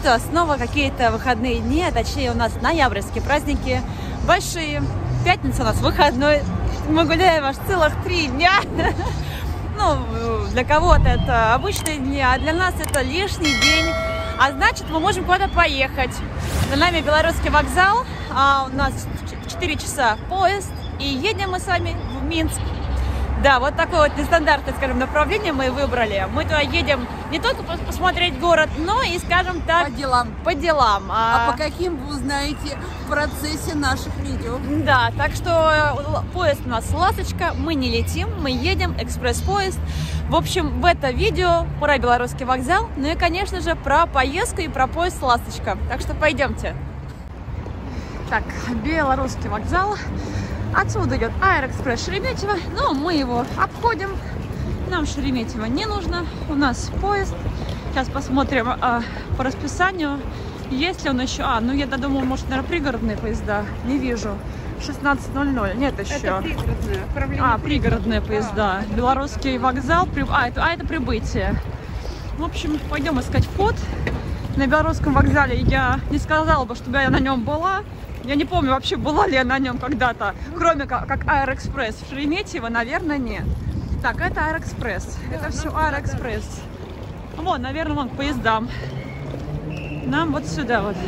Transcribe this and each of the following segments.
что, снова какие-то выходные дни, а точнее у нас ноябрьские праздники большие. Пятница у нас выходной. Мы гуляем аж целых 3 дня. Ну, для кого-то это обычные дни, а для нас это лишний день. А значит, мы можем куда-то поехать. За нами Белорусский вокзал, а у нас 4 часа поезд, и едем мы с вами в Минск. Да, вот такое вот нестандартное, скажем, направление мы выбрали. Мы туда едем не только посмотреть город, но и, скажем так, по делам. По делам. А по каким вы узнаете в процессе наших видео. Да, так что поезд у нас «Ласточка», мы не летим, мы едем, экспресс-поезд. В общем, в это видео про Белорусский вокзал, ну и, конечно же, про поездку и про поезд «Ласточка». Так что пойдемте. Так, Белорусский вокзал. Отсюда идет Аэроэкспресс Шереметьево, но мы его обходим. Нам Шереметьево не нужно, у нас поезд. Сейчас посмотрим по расписанию, есть ли он еще. Ну я думаю, может, наверное, пригородные поезда, не вижу. 16:00, нет еще. Это пригородные. Пригородные поезда. Белорусский вокзал, это прибытие. В общем, пойдем искать вход. На Белорусском вокзале я не сказала бы, чтобы я на нем была. Я не помню, вообще была ли я на нем когда-то, кроме как Аэроэкспресс. В Шереметьево, наверное, нет. Так, это Аэроэкспресс. Это все Аэроэкспресс. Вот, наверное, вон к поездам. Нам вот сюда вот.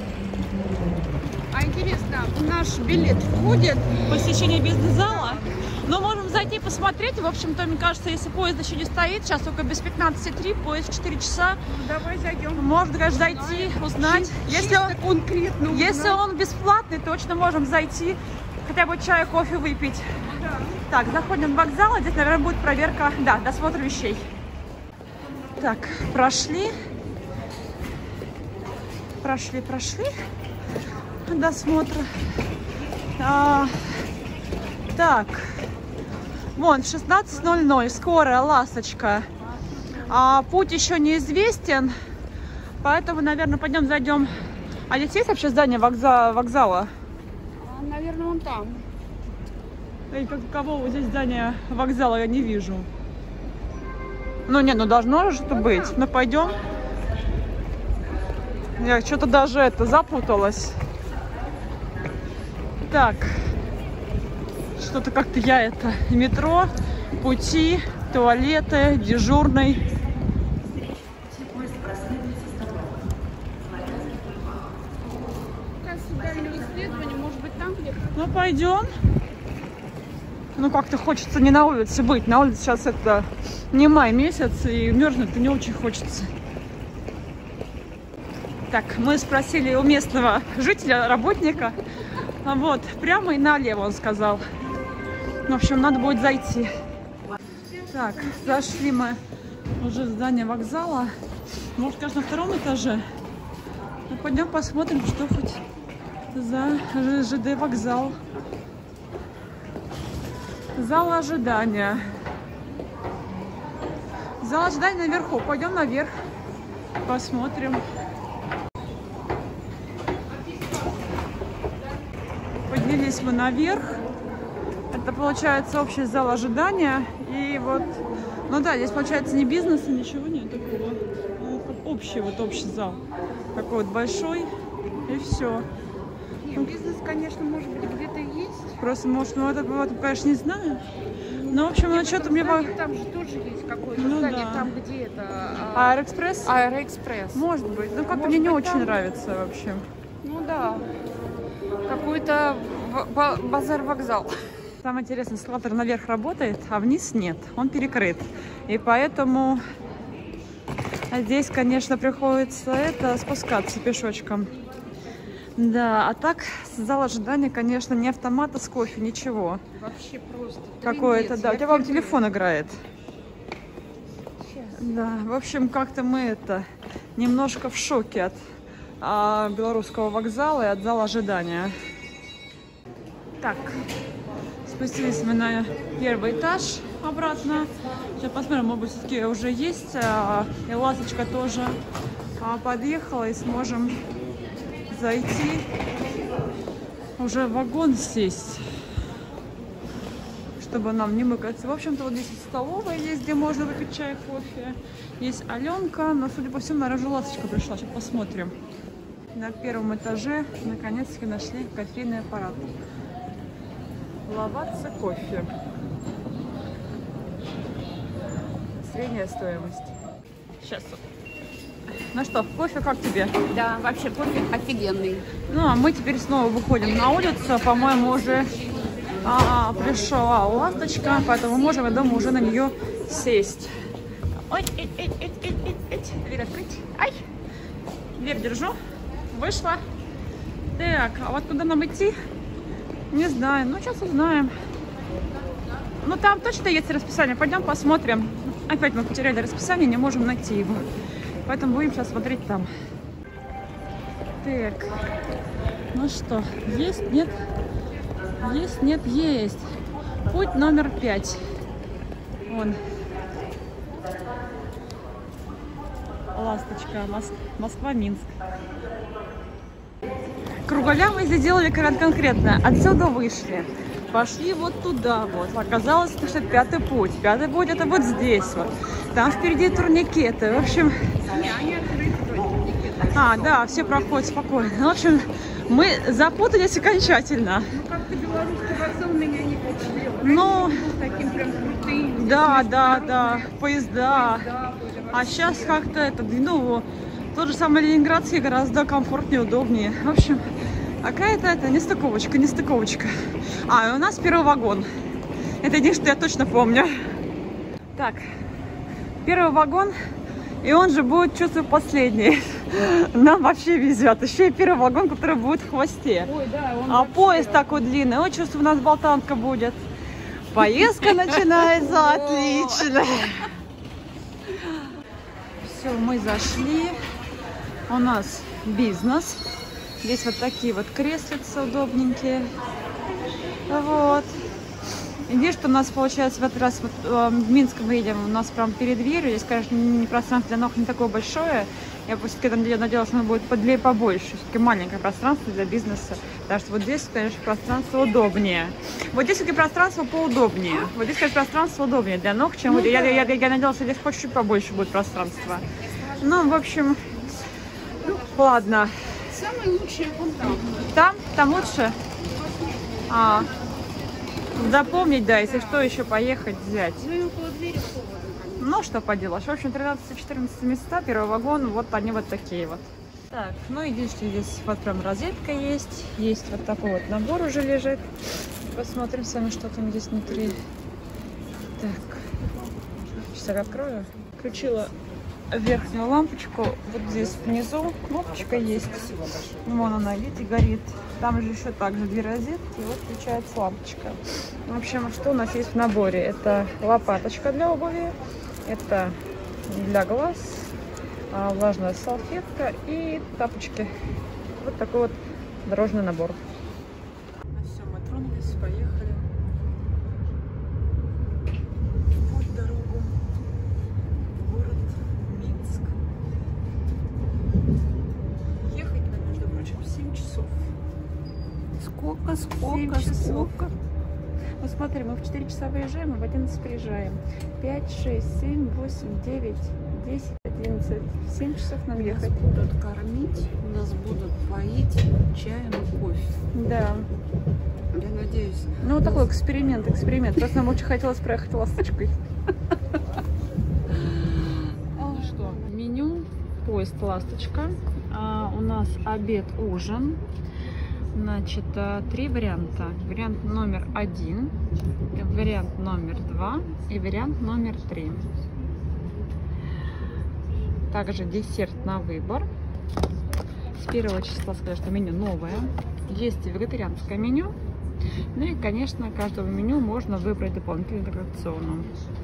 А интересно, наш билет входит в посещение бизнес-зала? Но можем зайти посмотреть. В общем-то, мне кажется, если поезд еще не стоит, сейчас только без 15:03, поезд 4 часа. Ну, давай зайдем. Можно, конечно, зайти, узнать. Если он бесплатный, точно можем зайти, хотя бы чай, кофе выпить. Да. Так, заходим в вокзал. Здесь, наверное, будет проверка, да, досмотр вещей. Так, прошли. Прошли. Досмотр. Так. Вон, 16:00, скорая «Ласточка». Путь еще неизвестен, поэтому, наверное, пойдем зайдем. А здесь есть вообще здание вокзала? Наверное, вон там. И кого здесь здание вокзала я не вижу. Ну, не, должно же что-то быть. Ну, пойдем. Я что-то даже запуталась. Так. Что-то как-то метро, пути, туалеты, дежурный. Дальнего исследования, может быть, там где-то? Ну, пойдем. Ну, как-то хочется не на улице быть. На улице сейчас не май месяц, и мерзнуть-то не очень хочется. Так, мы спросили у местного жителя, работника. Вот, прямо и налево, он сказал. В общем, надо будет зайти. Так, зашли мы уже в здание вокзала. Может, конечно, на 2-м этаже. Ну, пойдем посмотрим, что хоть за ЖД вокзал. Зал ожидания. Зал ожидания наверху. Пойдем наверх. Посмотрим. Поднялись мы наверх. Это получается общий зал ожидания. И вот, ну да, здесь получается ни бизнеса, ничего нет такого. Общий зал. Такой вот большой. И все. Нет, бизнес, конечно, может быть, где-то есть. Просто, может, ну это, конечно, не знаю. Но, в общем, что-то мне... Там же тоже есть какое-то здание, да. Там, где это... Аэроэкспресс? Аэроэкспресс. Может быть. Ну, как-то мне не очень нравится вообще. Ну, да. Какой-то базар-вокзал. Самое интересное, эскалатор наверх работает, а вниз нет. Он перекрыт. И поэтому здесь, конечно, приходится спускаться пешочком. Да, а так, зал ожидания, конечно, не автомата с кофе, ничего. Вообще просто. Какое-то, да. У тебя, вам телефон играет. Сейчас. Да, в общем, как-то мы немножко в шоке от Белорусского вокзала и от зала ожидания. Так, спустились мы на 1-й этаж обратно. Сейчас посмотрим, может быть, все-таки уже есть. И «Ласточка» тоже подъехала, и сможем зайти уже в вагон сесть. чтобы нам не мыкаться. В общем-то, вот здесь столовая есть, где можно выпить чай, кофе. Есть Аленка, но, судя по всему, наверное, ласточка пришла. Сейчас посмотрим. На первом этаже наконец-таки нашли кофейный аппарат. Лаватца кофе. Средняя стоимость. Сейчас. Ну что, кофе как тебе? Да, вообще кофе офигенный. Ну, а мы теперь снова выходим на улицу. По-моему, уже пришла ласточка, поэтому мы можем, я думаю, уже на нее сесть. Ой, дверь открыть. Ай! Дверь держу. Вышла. Так, а вот куда нам идти? Не знаю. Ну, сейчас узнаем. Ну, там точно есть расписание. Пойдем посмотрим. Опять мы потеряли расписание, не можем найти его. Поэтому будем сейчас смотреть там. Так. Ну что, есть, нет? Есть, нет, есть. Путь номер 5. Вон. Ласточка. Москва-Минск. Круголя мы сделали конкретно. Отсюда вышли. Пошли вот туда вот. Оказалось, что 5-й путь. 5-й путь это вот здесь вот. Там впереди турникеты. В общем... да, все проходят спокойно. В общем, мы запутались окончательно. Ну, как-то белорусский вокзал меня не впечатлил. Ну, таким прям крутым. да, поезда. А сейчас как-то это, ну, тот же самый Ленинградский гораздо комфортнее, удобнее. В общем, какая-то это нестыковочка. И у нас первый вагон. Это единственное, что я точно помню. Так, первый вагон, и он же будет, чувствую, последний. Нам вообще везет. Еще и первый вагон, который будет в хвосте. Ой, да, а поезд такой длинный. Ой, чувствую, у нас болтанка будет. Поездка начинается отлично. Все, мы зашли. У нас бизнес. Здесь вот такие вот креслица удобненькие. Вот. Единственное, что у нас получается в этот раз вот, в Минск мы едем, у нас прям перед дверью. Здесь, конечно, пространство для ног не такое большое. Я все-таки надеялась, что оно будет побольше. Все-таки маленькое пространство для бизнеса. Потому что вот здесь, конечно, пространство удобнее. Вот здесь все-таки пространство поудобнее. Вот здесь, конечно, пространство удобнее для ног, чем... Ну, я надеялась, что здесь чуть побольше будет пространства. Ну, в общем, ладно. Самое лучшее вон там. Там лучше? Запомнить, да, если что, еще поехать взять. Ну и около двери холодно. Ну, что поделаешь. В общем, 13-14 места, первый вагон, вот они вот такие вот. Так, ну, единственное, здесь вот прям розетка есть. Есть вот такой вот набор уже лежит. Посмотрим с вами, что там здесь внутри. Так, сейчас я открою. Включила верхнюю лампочку. Вот здесь внизу кнопочка есть. Вон она, видите, горит. Там же еще также две розетки. И вот включается лампочка. В общем, что у нас есть в наборе? Это лопаточка для обуви. Это для глаз. Влажная салфетка и тапочки. Вот такой вот дорожный набор. Ну все, мы тронулись, поехали. Вот дорогу. Город Минск. Ехать нам, между прочим, 7 часов. Сколько? Ну смотри, мы в 4 часа выезжаем, и в 11 приезжаем. 5, 6, 7, 8, 9, 10, 11. 7 часов нам ехать. Нас будут кормить, нас будут поить чаем и кофе. Да. Я надеюсь. Ну вот такой эксперимент. Просто нам очень хотелось проехать ласточкой. Ну что, меню, поезд «Ласточка». У нас обед, ужин. Значит, 3 варианта. Вариант номер 1, вариант номер 2 и вариант номер 3. Также десерт на выбор. С 1 числа, сказать, что меню новое. Есть и вегетарианское меню. Ну и, конечно, каждого меню можно выбрать дополнительный рацион.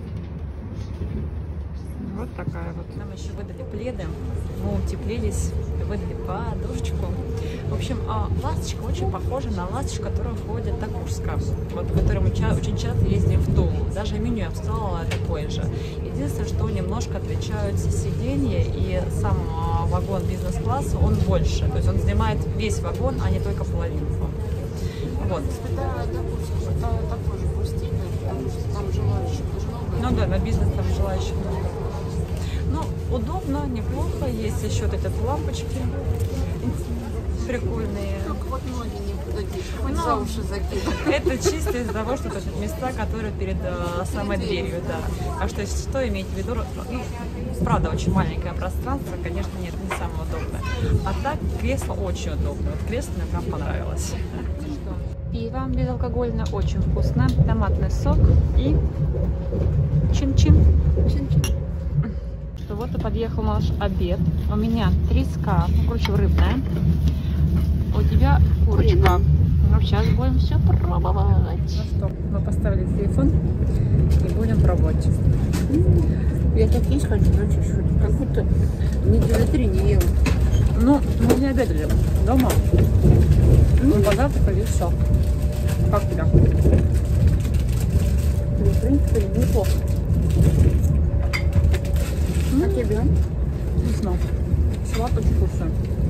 Вот такая вот. Нам еще выдали пледы, мы утеплились, выдали подушечку. В общем, ласточка очень похожа на ласточку, которая ходит до Курска, вот, в которой мы очень часто ездим в Тулу. Даже меню я обстала такое же. Единственное, что немножко отличаются сиденья, и сам вагон бизнес-класса, он больше. То есть он занимает весь вагон, а не только половинку. Вот. Да, до Курска такой же пустынный. потому что там желающих много. Ну да, на бизнес там желающих много. Ну, удобно, неплохо. Есть еще вот эти лампочки прикольные. Только вот ноги не подадишь, хоть за уши закинуть. Это чисто из-за того, что это места, которые перед самой дверью, да. А что, если что, имейте в виду, правда, очень маленькое пространство, конечно, нет, не самое удобное. А так, кресло очень удобное. Вот кресло мне прям понравилось. Пиво безалкогольное, очень вкусно. Томатный сок и чин-чин. Чин-чин. Вот и подъехал наш обед. У меня треска, ну, короче, рыбная. У тебя курочка. Ну, сейчас будем все пробовать. Ну что, мы поставили телефон и будем пробовать. Я так есть хочу, но чуть-чуть. Как будто недели 3 не ела. Ну, мы не обедали дома. Мы позавтракали и все. Как тебя? Ну, в принципе, неплохо. А тебе? Вкусно. Салат очень вкусный.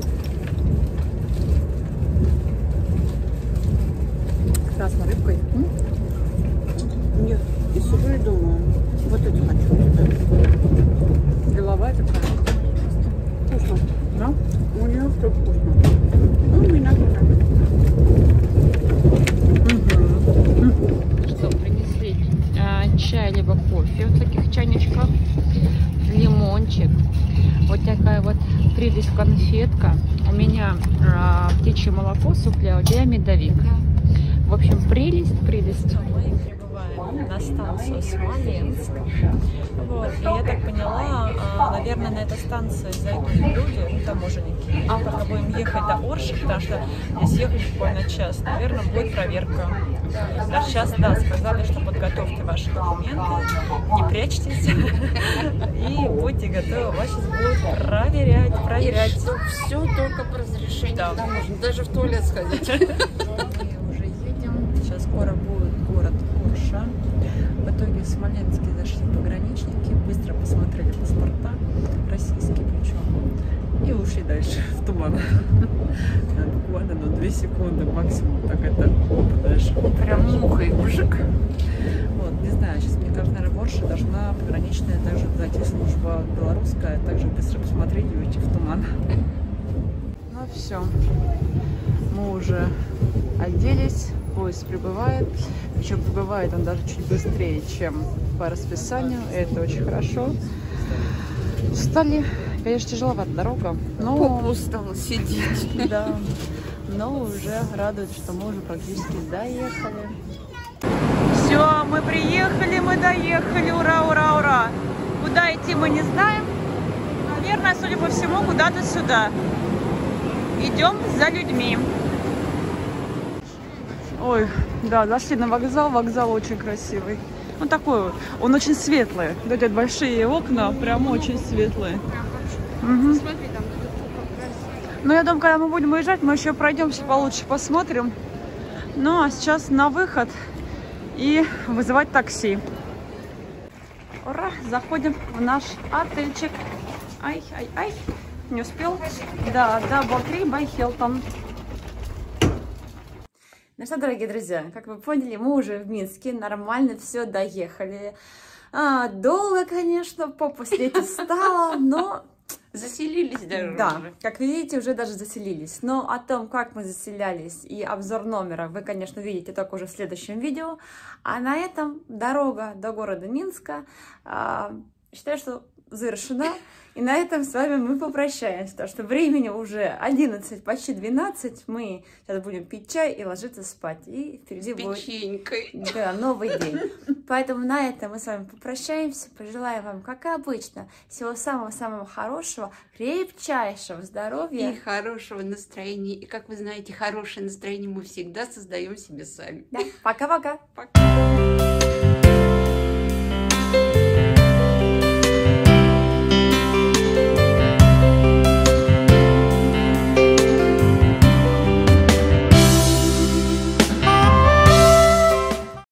Красной рыбкой. Нет, и сижу и думаю, вот это хочу у тебя. Деловая такая. Вкусно. Да? У нее все вкусно. Ну, у меня тоже. Что, принесли чай либо кофе в таких чайничках, лимончик, вот такая вот прелесть конфетка. У меня птичье молоко с угля, у тебя медовик. В общем, прелесть. Мы прибываем на станцию Смоленск. Вот. И я так поняла, наверное, на эту станцию зайдут люди, таможенники. Пока будем ехать до Орши, потому что здесь ехать буквально час. Наверное, будет проверка. А сейчас, да, сказали, что подготовьте ваши документы, не прячьтесь. И будьте готовы, вас сейчас будут проверять. Все только по разрешению. Да. Можно даже в туалет сходить. Мы уже едем. Сейчас скоро будет город Орша. В итоге в Смоленске зашли пограничники, быстро посмотрели паспорта, российские причем, и ушли дальше в туман. Буквально 2 секунды максимум, так это дальше. Прям мухой бжик. Вот, не знаю, сейчас, мне кажется, наверное, в Орше должна пограничная также зайти служба белорусская, также быстро посмотреть и уйти в туман. Ну все, мы уже оделись, поезд прибывает. Причем прибывает он даже чуть быстрее, чем по расписанию. И это очень хорошо. Устали. Конечно, тяжеловата дорога. Но Попа устала сидеть. да. Но уже радует, что мы уже практически доехали. Все, мы приехали, мы доехали. Ура, ура, ура. Куда идти мы не знаем. Наверное, судя по всему, куда-то сюда. Идем за людьми. Ой, да, зашли на вокзал. Вокзал очень красивый. Он такой, он очень светлый. Вот эти большие окна, прям очень светлые. Угу. Смотри, там Ну, я думаю, когда мы будем уезжать, мы еще пройдемся получше, посмотрим. Ну, а сейчас на выход и вызывать такси. Ура! Заходим в наш отельчик. Ай, ай, ай. Не успел? Да, Doubletree by Hilton. Ну что, дорогие друзья, как вы поняли, мы уже в Минске, нормально все доехали. Долго, конечно, попа слеть устала, но... заселились даже. Да, как видите, уже даже заселились. Но о том, как мы заселялись и обзор номера, вы, конечно, видите только уже в следующем видео. А на этом дорога до города Минска, считаю, что завершена. И на этом с вами мы попрощаемся, потому что времени уже 11, почти 12. Мы сейчас будем пить чай и ложиться спать. И впереди будет новый день. Поэтому на этом мы с вами попрощаемся. Пожелаем вам, как и обычно, всего самого-самого хорошего, крепчайшего здоровья. И хорошего настроения. И, как вы знаете, хорошее настроение мы всегда создаем себе сами. Да. Пока-пока. Пока.